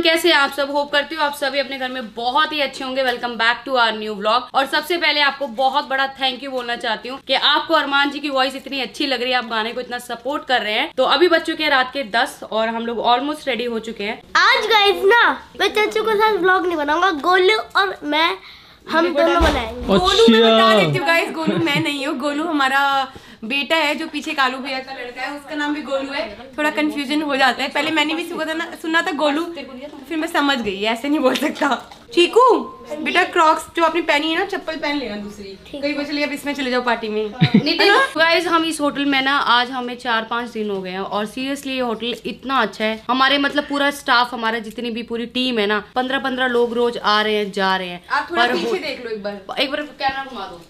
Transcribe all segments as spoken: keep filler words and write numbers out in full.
कैसे हैं आप सब? होप करती हूँ आप सभी अपने घर में बहुत ही अच्छे होंगे। Welcome back to our new vlog. और सबसे पहले आपको बहुत बड़ा थैंक यू बोलना चाहती हूँ कि आपको अरमान जी की वॉइस इतनी अच्छी लग रही है, आप गाने को इतना सपोर्ट कर रहे हैं। तो अभी बज चुके हैं रात के दस और हम लोग ऑलमोस्ट रेडी हो चुके हैं। आज गाइस ना मैं चाचू के साथ व्लॉग नहीं बनाऊंगा, गोलू और मैं हम दोनों बनाएंगे। गोलू मैं बता देती हूँ गाइस, गोलू मैं नहीं हूँ, गोलू हमारा बेटा है जो पीछे कालू भैया का लड़का है, उसका नाम भी गोलू है। थोड़ा कंफ्यूजन हो जाता है, पहले मैंने भी सुना था ना सुना था गोलू, फिर मैं समझ गई ऐसे नहीं बोल सकता। चीकू बेटा क्रॉक्स जो आपने पहनी है ना, चप्पल पहन लेना दूसरी, कहीं को चलिए अब इसमें चले जाओ पार्टी में। गाइस हम इस होटल में ना आज हमें चार पाँच दिन हो गए हैं और सीरियसली ये होटल इतना अच्छा है। हमारे मतलब पूरा स्टाफ, हमारा जितनी भी पूरी टीम है ना, पंद्रह पंद्रह लोग रोज आ रहे हैं जा रहे हैं। आप थोड़ा पीछे देख लो एक बार, एक बार कैमरा घुमा दो।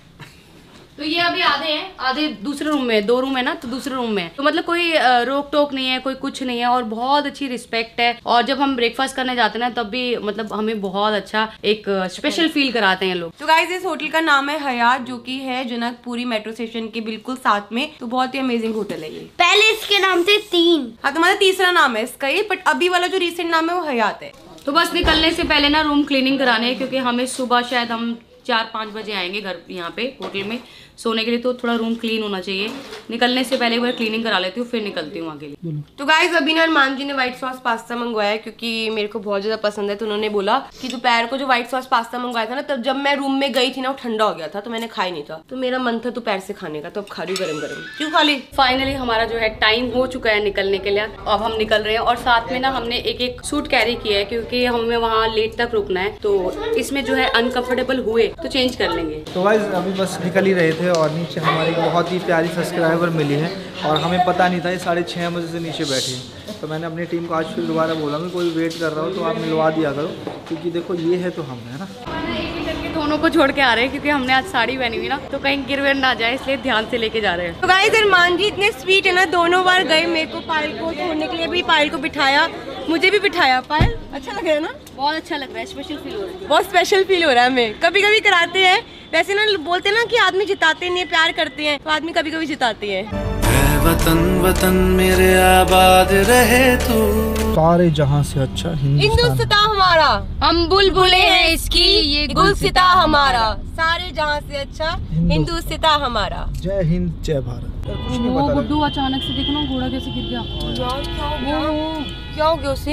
तो ये अभी आधे हैं, आधे दूसरे रूम में, दो रूम है ना तो दूसरे रूम में, तो मतलब कोई रोक टोक नहीं है, कोई कुछ नहीं है और बहुत अच्छी रिस्पेक्ट है। और जब हम ब्रेकफास्ट करने जाते हैं ना तब भी मतलब हमें बहुत अच्छा एक स्पेशल फील कराते हैं लोग। तो गाइस इस होटल का नाम है हयात, जो कि है जनकपुरी मेट्रो स्टेशन के बिल्कुल साथ में। तो बहुत ही अमेजिंग होटल है ये। पहले इसके नाम थे तीन, हाँ तुम्हारा तीसरा नाम है इसका ये, बट अभी वाला जो रिसेंट नाम है वो हयात है। तो बस निकलने से पहले ना रूम क्लीनिंग कराने है, क्योंकि हमें सुबह शायद हम चार पाँच बजे आएंगे घर यहाँ पे होटल में सोने के लिए, तो थोड़ा रूम क्लीन होना चाहिए। निकलने से पहले एक बार क्लीनिंग करा लेती हूँ, फिर निकलती हूँ आगे लिए। तो गाइस अभी ना अरमान जी ने व्हाइट सॉस पास्ता मंगवाया है, क्योंकि मेरे को बहुत ज्यादा पसंद है। तो उन्होंने बोला कि दोपहर को जो व्हाइट सॉस पास्ता मंगवाया था ना, तब जब मैं रूम में गई थी ना वो ठंडा हो गया था, तो मैंने खाई नहीं था। तो मेरा मन था दोपहर से खाने का, तो अब खा रही हूँ गरम गरम। क्यों खा ली? फाइनली हमारा जो है टाइम हो चुका है निकलने के लिए, अब हम निकल रहे हैं। और साथ में ना हमने एक एक सूट कैरी किया है, क्योंकि हमें वहाँ लेट तक रुकना है। तो इसमें जो है अनकंफर्टेबल हुए तो चेंज कर लेंगे। तो गाइस अभी बस निकल ही रहे थे और नीचे हमारी बहुत ही प्यारी सब्सक्राइबर मिली है और हमें पता नहीं था ये साढ़े छः बजे से नीचे बैठे। तो मैंने अपनी टीम को आज फिर दोबारा बोला कि कोई वेट कर रहा हो तो आप मिलवा दिया करो, क्योंकि देखो ये है तो हम है ना। दोनों को छोड़ के आ रहे हैं क्योंकि हमने आज साड़ी पहनी हुई ना, तो कहीं गिर विर ना जाए, इसलिए ध्यान से लेके जा रहे हैं। तो गाइस अरमान जी इतने स्वीट है ना, दोनों बार गए मेरे को पायल को छोड़ने के लिए, भी पायल को बिठाया, मुझे भी बिठाया। पायल अच्छा लग रहा है ना? बहुत अच्छा लग रहा है, स्पेशल फील हो रहा है। बहुत स्पेशल फील हो रहा है हमें। कभी कभी कराते हैं, वैसे ना बोलते हैं ना कि आदमी जिताते नहीं, प्यार करते हैं, तो आदमी कभी कभी जिताते हैं। वतन वतन मेरे आबाद रहे तू, सारे जहां से अच्छा हिंदुस्तान हमारा, हम बुलबुले हैं इसकी, ये गुलसिता हमारा, सारे जहां से अच्छा हिंदुस्तान हमारा। जय हिंद जय भारत। वो गुड्डू अचानक से देखो ना घोड़ा कैसे गिर गया। यार क्या हो गया? क्या हो गया उसे?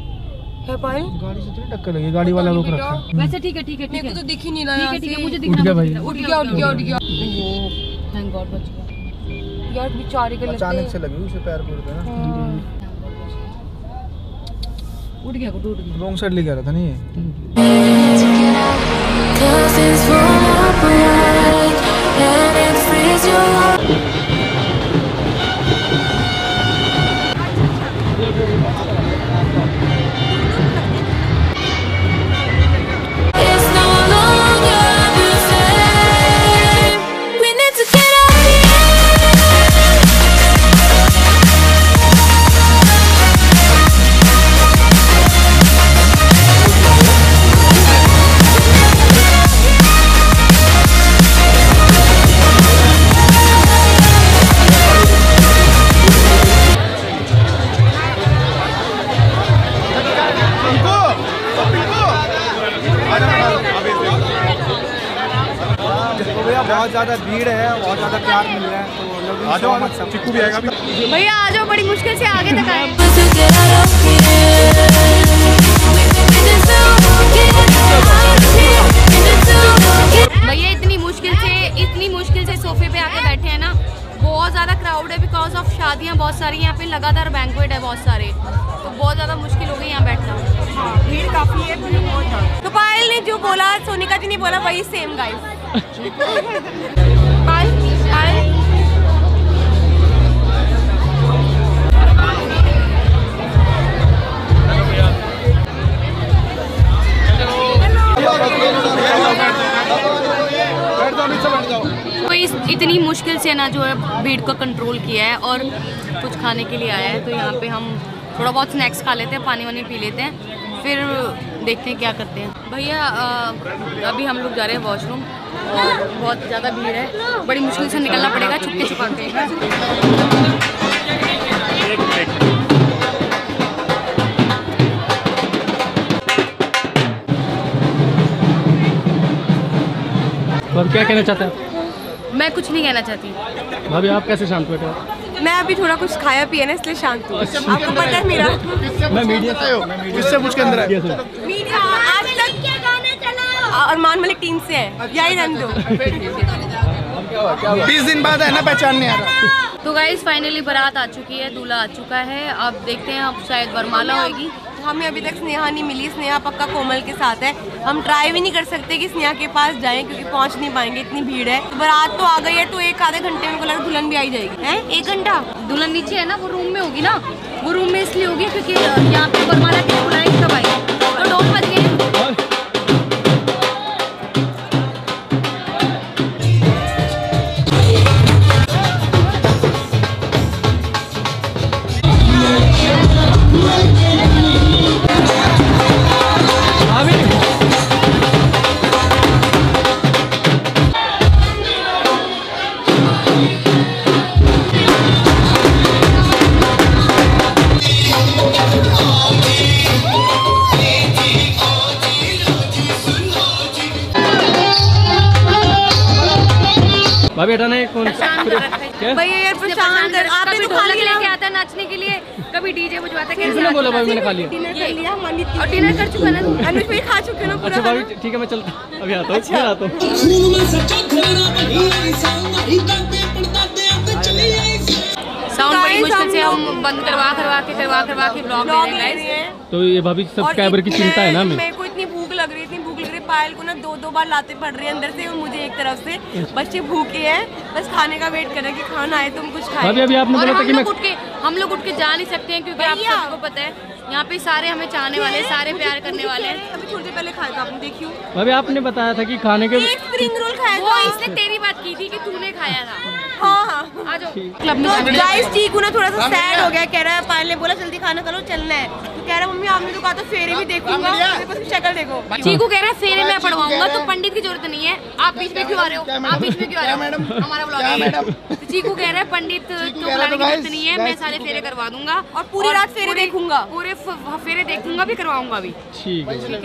है पायल? गाड़ी से तो टक्कर लगी, गाड़ी वाला रोक रखा है। वैसे ठीक है ठीक है ठीक है, मेरे को तो दिख ही नहीं रहा। ठीक है ठीक है, मुझे दिख उठ रहा गया है, भाई। उठ गया उठ गया उठ गया। थैंक गॉड बच गया। यार बेचारे के अचानक से लगी उसे पैर पूर पे ना, उठ गया उठ गया। रॉन्ग साइड ले गया था नहीं ये। बहुत ज़्यादा भीड़ है, बहुत ज़्यादा प्यार मिल रहा है, तो चिक्कू भी आएगा। भैया आ जाओ, बड़ी मुश्किल से आगे तक आए। भैया इतनी मुश्किल से इतनी मुश्किल से सोफे पे आके बैठे हैं ना, बहुत ज़्यादा क्राउड है, बिकॉज ऑफ शादियाँ बहुत सारी यहाँ पे, लगातार बैंक्वेट है बहुत सारे, तो बहुत ज़्यादा मुश्किल हो गई यहाँ बैठना। हाँ, भीड़ काफी है बहुत ज़्यादा। तो पायल ने जो बोला, सोनिका जी ने बोला वही सेम गाइस। पायल पायल तो इस इतनी मुश्किल से ना जो है भीड़ को कंट्रोल किया है और कुछ खाने के लिए आया है। तो यहाँ पे हम थोड़ा बहुत स्नैक्स खा लेते हैं, पानी वानी पी लेते हैं, फिर देखते हैं क्या करते हैं। भैया अभी हम लोग जा रहे हैं वॉशरूम और बहुत ज़्यादा भीड़ है, बड़ी मुश्किल से निकलना पड़ेगा छुपके छुपा के। क्या कहना चाहते हैं? मैं कुछ नहीं कहना चाहती। भाभी आप कैसे शांत बैठे हो? मैं अभी थोड़ा कुछ खाया पिया ना इसलिए शांत हूँ। आपको पता है मेरा मैं मीडिया से हूँ। किससे पूछ के अंदर है? मीडिया आज तक अरमान मलिक टीम से है, यही रन दो। बीस दिन बाद है ना, पहचान नहीं आ रहा। तो गाइस फाइनली बारात आ चुकी है, दूल्हा आ चुका है। अब देखते हैं, अब शायद वरमाला होगी। हमें अभी तक स्नेहा नहीं मिली। स्नेहा पक्का कोमल के साथ है। हम ट्राई भी नहीं कर सकते कि स्नेहा के पास जाएं क्योंकि पहुंच नहीं पाएंगे, इतनी भीड़ है। तो बारात तो आ गई है, तो एक आधे घंटे में को लगा दुल्हन भी आई जाएगी। हैं एक घंटा? दुल्हन नीचे है ना, वो रूम में होगी ना। वो रूम में इसलिए होगी क्योंकि यहाँ पे वरमाला के बुलाएंगे तब आएगी। तो डोल बज गए। भाभी हटाना है कौन? भैया यार परेशान कर, आपने तो खा लिया। लेके आता है नाचने के लिए, कभी डीजे बजवाता है। किसने बोला भाभी मैंने खा लिया? डिनर कर लिया, और डिनर कर चुका ना। अनुज भाई खा चुके ना पूरा। अच्छा भाभी ठीक है, मैं चलता अभी आता हूँ। अच्छा आता हूँ। साउंड बड़ी मुश्किल से हम बंद करवा करवा के करवा करवा के ब्लॉग ले रहे हैं। तो ये भाभी सब कैबर की चिंता है ना हमें। मेरे को इतनी भूख लग रही, इतनी भूख लग रही, पायल को ना दो दो बार लाते पड़ रही है अंदर से और मुझे एक तरफ से। बच्चे भूखे हैं, बस खाने का वेट कर रहे हैं कि खाना आए तुम कुछ खाए। भाभी अभी आपने बोला था कि मैं उठ के हम लोग उठ के जा नहीं सकते हैं क्योंकि आप सबको पता है यहाँ पे सारे हमें चाहने वाले, सारे प्यार करने वाले हैं। अभी थोड़ी देर पहले खाया था आपने, देखियो। भाभी आपने बताया था कि खाने के एक स्प्रिंग रोल खाया वो था। इसने तेरी बात की थी कि तूने खाया था। हाँ हाँ आ जाओ। तो गाइस चीकू ना थोड़ा सा सैड हो गया, कह रहा है पायल ने बोला जल्दी खाना करो चलना है, तो कह रहा है मम्मी आपने तो कहा था फेरे भी देखूंगा, मेरे पास शक्ल देखो। चीकू कह रहा है फेरे मैं पढ़वाऊंगा, तो पंडित की जरूरत नहीं है। आप बीच में क्यों आ रहे हो? आप बीच में क्यों आ रहे हो? हमारा ब्लॉग है। तो चीकू कह रहा है पंडित को बुलाने की जरूरत नहीं है, मैं सारे फेरे करवा दूंगा और पूरी रात फेरे देखूंगा, पूरे फेरे देखूंगा भी, करवाऊंगा भी। ठीक है ठीक है।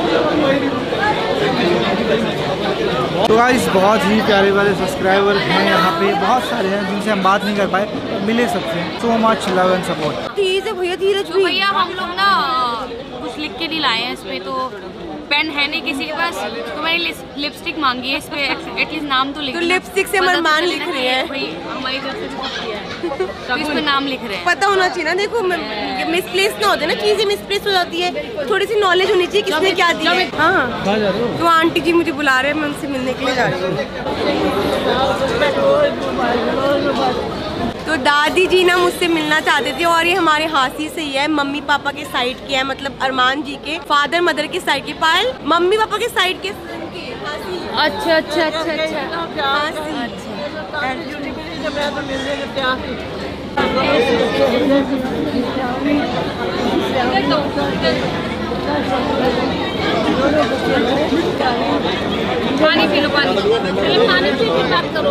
तो गाइस बहुत ही प्यारे वाले सब्सक्राइबर हैं यहाँ पे, बहुत सारे हैं जिनसे हम बात नहीं कर पाए, मिले सबसे। So much love and support. Dheeraj भैया, धीरज तो भैया हम लोग ना कुछ लिख के नहीं लाए हैं इसमें, तो पेन है नहीं किसी के पास, तो मैंने लिपस्टिक मांगी है, इस पे एटलीस्ट नाम तो लिख। तो लिपस्टिक से अरमान लिख रहे हैं हमारी तरफ से कुछ किया है, तो इस पे नाम लिख रहे हैं। पता होना चाहिए ना, देखो मिसप्लेस ना होते ना, चीजें मिसप्लेस हो जाती है, थोड़ी सी नॉलेज होनी चाहिए किसने क्या दिया है। हाँ कहाँ जा रहे हो? तो आंटी जी मुझे बुला रहे हैं, मैं उनसे मिलने के लिए जा रही हूँ। तो दादी जी ना मुझसे मिलना चाहते थे और ये हमारे हासी से ही है, मम्मी पापा के साइड के है, मतलब अरमान जी के फादर मदर के साइड के। पायल मम्मी पापा के साइड के हासी। अच्छा अच्छा अच्छा अच्छा हासी। पानी पी लो, पानी पहले पानी पी के बात करो।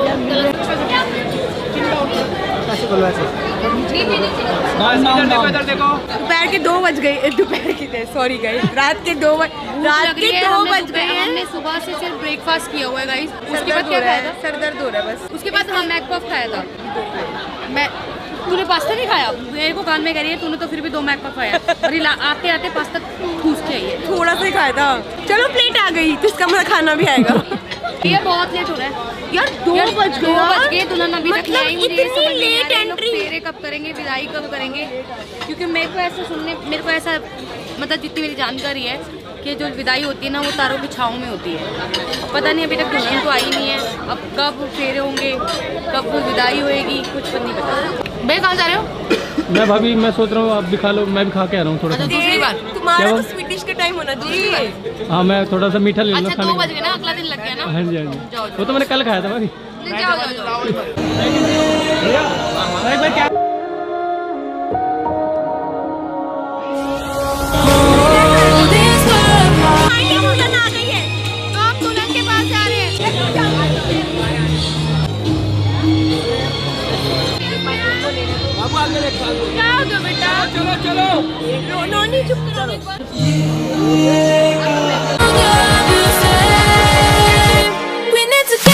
दोपहर के दो बज गए, दोपहर के सॉरी गाइस, रात के दो बज रात के दो बज गए हैं। हमने सुबह से सिर्फ ब्रेकफास्ट किया हुआ है गाइस। उसके बाद हो क्या रहा खाया है, था? सर दर्द हो रहा है बस। उसके बाद हम मैक पफ खाया था। मैं तूने पास्ता नहीं खाया? मेरे को कान में कह रही है तूने तो फिर भी दो मैक पफ खाया, और ये आते आते पास्ता ठूस के आई है। थोड़ा सा ही खाया था। चलो प्लेट आ गई तो इसका मतलब खाना भी आएगा। ये बहुत लेट हो रहा है यार, दो बज गए, दो बज गए, दुल्हन अभी तक मतलब नहीं आई। मुझे इतनी समझ नहीं आ लेट रहा है लोग एंट्री। फेरे कब करेंगे, विदाई कब करेंगे, क्योंकि मेरे को ऐसा सुनने मेरे को ऐसा मतलब जितनी मेरी जानकारी है कि जो विदाई होती है ना वो तारों की छाँव में होती है। अब पता नहीं अभी तक दुल्हन तो आई नहीं है, अब कब फेरे होंगे, कब वो विदाई होएगी, कुछ नहीं पता। भैया कहाँ जा रहे हो? मैं भाभी मैं सोच रहा हूँ आप भी खा लो, मैं भी खा के आ रहा हूँ थोड़ा सा। दूसरी बार तुम्हारा तो स्वीट डिश का टाइम होना चाहिए। हाँ मैं थोड़ा सा मीठा ले लूँगा अच्छा खाने दो का। बज गए ना, अगला दिन लग गया ना। हाँ जी हाँ जी, जाओ वो तो मैंने कल खाया था भाभी। जाओ जाओ जाओ। दुल्हन आ गई है तो हम दुल्हन के पास जा रहे हैं। क्या हो गया बेटा? चलो चलो नोनी चुप करो एक बार। We need to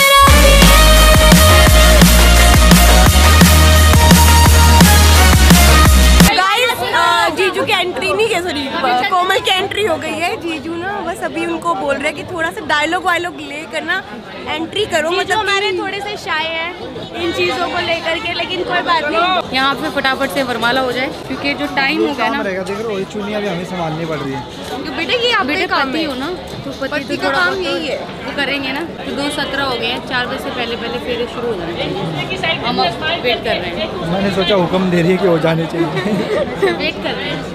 एंट्री नहीं है, सॉरी कोमल की एंट्री हो गई है। जीजू ना बस अभी उनको बोल रहे हैं कि थोड़ा सा डायलॉग वायलॉग लेकर ना एंट्री करो। मतलब हमारे थोड़े से शाय हैं इन चीज़ों को लेकर के, लेकिन कोई बात नहीं। यहाँ पे फटाफट से वरमाला हो जाए क्योंकि जो टाइम हो गया ना, देख रहे हो चुनिया भी हमें संभालनी पड़ रही है। तो बेटा ये आप बेटे काम पति हो ना, तो पति का काम यही है, वो करेंगे ना। तो दो सत्रह हो गए हैं, चार बजे से पहले पहले फेरे शुरू हो जाएंगे। हम वेट कर रहे हैं। मैंने सोचा हुक्म दे रही है कि हो जाने चाहिए। वेट कर रहे हैं।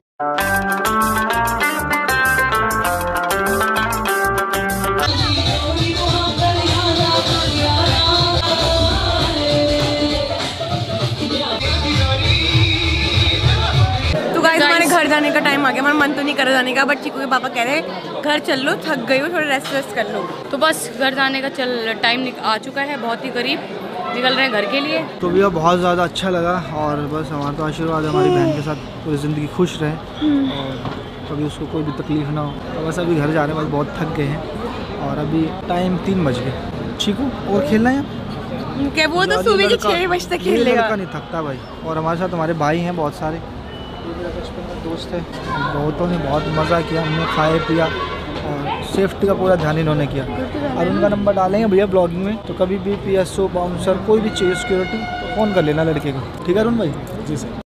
तो गाइस हमारे घर जाने का टाइम आ गया। हमारा मन तो नहीं कर जाने का, बट चीकू के पापा कह रहे हैं घर चल लो, थक गई हो, थोड़ा रेस्ट वेस्ट कर लो। तो बस घर जाने का चल टाइम आ चुका है, बहुत ही करीब निकल रहे हैं घर के लिए। तो भैया बहुत ज़्यादा अच्छा लगा और बस हमारा तो आशीर्वाद है हमारी बहन के साथ पूरी ज़िंदगी खुश रहे और कभी उसको कोई भी तकलीफ़ ना हो। तो बस अभी घर जा रहे हैं, बस बहुत थक गए हैं और अभी टाइम तीन बज गए। चीकू और खेलना है क्या? वो तो सुबह के छः बजे तक खेल लेगा। लड़का नहीं थकता भाई। और हमारे साथ हमारे भाई हैं बहुत सारे, मेरा बचपन का दोस्त है। बहुतों ने बहुत मज़ा किया, हमने खाए पिया और सेफ्टी का पूरा ध्यान इन्होंने किया। और उनका नंबर डालेंगे भैया ब्लॉगिंग में, तो कभी भी पी एस ओ बाउंसर कोई भी चाहिए सिक्योरिटी तो फ़ोन कर लेना लड़के को। ठीक है अरुण भाई? जी सर।